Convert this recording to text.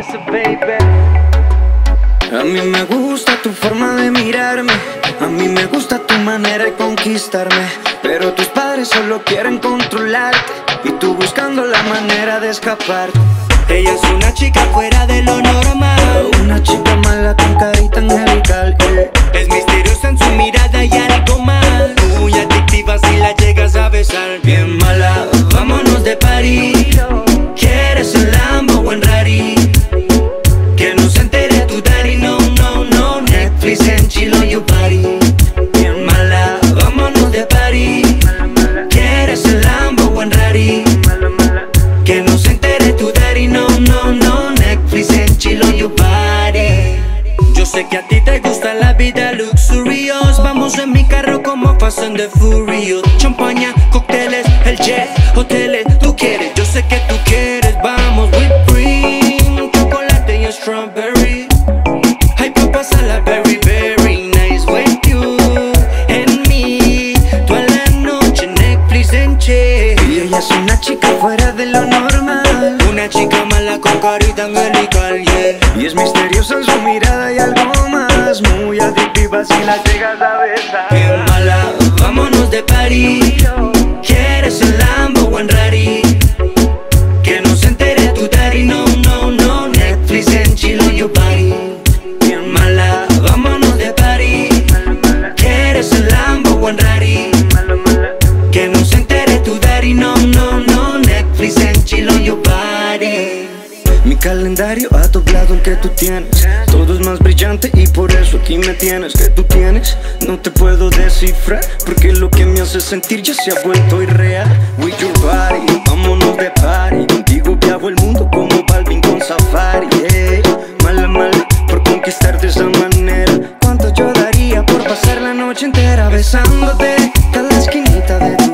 eso, baby. A mí me gusta tu forma de mirarme, a mí me gusta tu manera de conquistarme, pero tus padres solo quieren controlarte y tú buscando la manera de escaparte. Ella es una chica fuera de lo normal, una chica mala con carita angelical, Es misteriosa en su mirada y algo más, muy adictiva si la llegas a besar. Bien mala, vámonos de party. ¿Quieres el Lambo o en Rari? Que no se entere tu daddy, no, no, no. Netflix and chill on your body. Bien mala, vámonos de party. ¿Quieres el Lambo o en Rari? Que no se entere tu daddy, no, no, no. Netflix and chill on your body. Yo sé que a ti te gusta la vida luxurious. Vamos en mi carro como Fast and the Furious. Champaña, cócteles, el jet, hoteles. Tú quieres, yo sé que tú quieres. Vamos, whipped cream, chocolate y strawberry. Ay, pa' pasarla very, very nice with you and me. Toda la noche Netflix and chill. y ella es una chica fuera de lo normal, Una chica mala con carita angelical, yeah. y es misteriosa en su mirada y algo más, muy adictiva si la llegas a besar. Bien mala, vámonos de party. ¿Quieres el Lambo o en Rari? Que no se entere tu daddy, no, no, no. Netflix and chill on your body. Bien mala, vámonos de party. ¿Quieres el Lambo o en Rari? Que no se entere tu daddy, no, no, no. Netflix and chill on your body. Mi calendario ha doblado el que tú tienes, todo es más brillante y por eso aquí me tienes. Que tú tienes, no te puedo descifrar, porque lo que me hace sentir ya se ha vuelto irreal. With your body, vámonos de party, contigo viajo el mundo como Balvin con Safari, yeah. Mala, mala, por conquistarte de esa manera. Cuánto yo daría por pasar la noche entera besándote cada esquinita de